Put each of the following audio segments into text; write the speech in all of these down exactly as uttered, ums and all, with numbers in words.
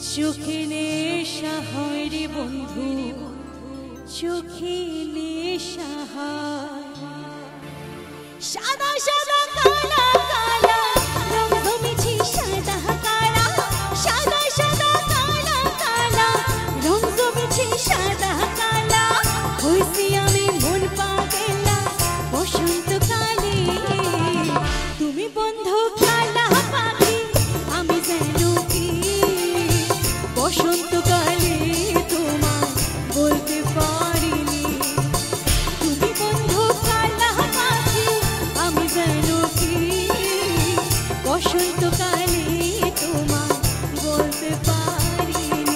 চোখে নেশা হয় রে বন্ধু, চোখে নেশা হয়। সাদা সাদা কালা কালা রং জমেছে, সাদা কালা সাদা সাদা কালা কালা রং জমেছে, সাদা কালা হইছি আমি মন পাগলা বসন্তকালে। তুমি বন্ধু কালা পাখি, আমি যেন কি বসন্তকালে তোমায় বলতে পারিনি। তুমি বন্ধু কালা পাখি, আমি যেন কি বসন্তকালে তোমায় বলতে পারিনি।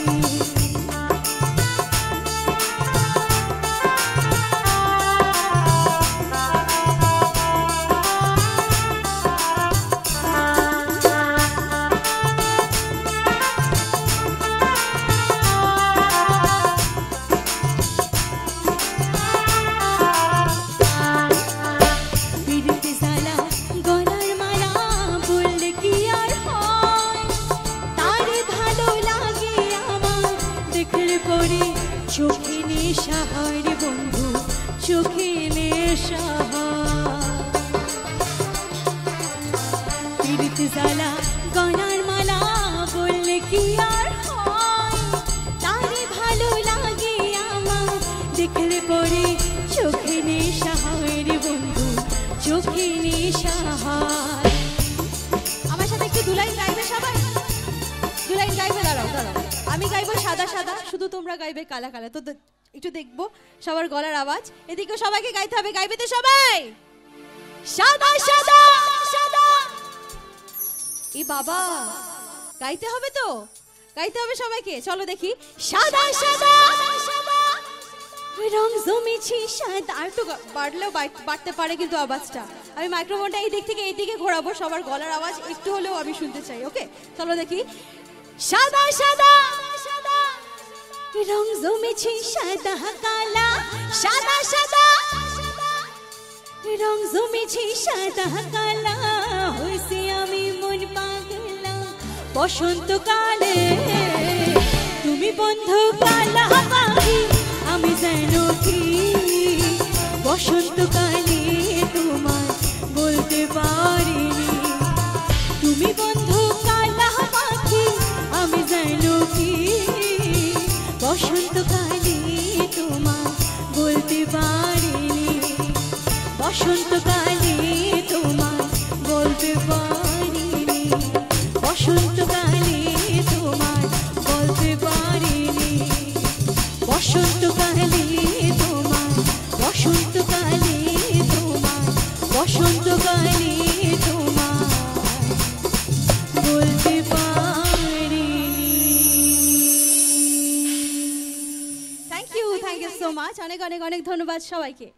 চোখে নেশা হয় রে বন্ধু, চোখে নেশা হয়। পীড়িত জ্বালা গলার মালা বললে কি আর হয়, তারে ভালো লাগে আমার দেখলে পরে চোখে নেশা হয় রে বন্ধু, চোখে নেশা হয়। আমার সাথে একটু দুলাইন গাইবে সবাই, দুলাইন গাইবে। দাঁড়াও দাঁড়াও, আমি গাইবো সাদা সাদা, শুধু তোমরা গাইবে কালা কালা। তো একটু দেখবো সবার গলার আওয়াজ। এদিকে সবাইকে গাইতে হবে, গাইবে তো সবাই? সাদা সাদা সাদা। এ বাবা, গাইতে হবে তো, গাইতে হবে সবাইকে। চলো দেখি। সাদা সাদা সাদা রং জমেছে, সাদা। আর একটু বাড়লেও বাড়তে পারে কিন্তু আওয়াজটা। আমি মাইক্রোফোনটা এই দিক থেকে এই দিকে ঘোরাবো, সবার গলার আওয়াজ একটু হলেও আমি শুনতে চাই। ওকে, চলো দেখি। সাদা সাদা সাদা রং জমেছে, সাদা কালা সাদা সাদা রং জমেছে, সাদা কালা হইছি আমি মন পাগলা বসন্তকালে। তুমি বন্ধু কালা পাখি, আমি যেন কি বসন্তকালে তোমায় বলতে পারিনি। তুমি বন্ধু কালা পাখি, আমি যেন কি বসন্তকালে তোমায় বলতে পারিনি। বসন্তকালে তোমায় বলতে পারিনি। বসন্তকালে তোমায় বলতে পারিনি। বসন্তকালে তোমায়, বসন্তকালে তোমায়, বসন্তকালে তোমায় বলতে পারিনি। Thank you, thank you so much. অনেক অনেক অনেক ধন্যবাদ সবাইকে।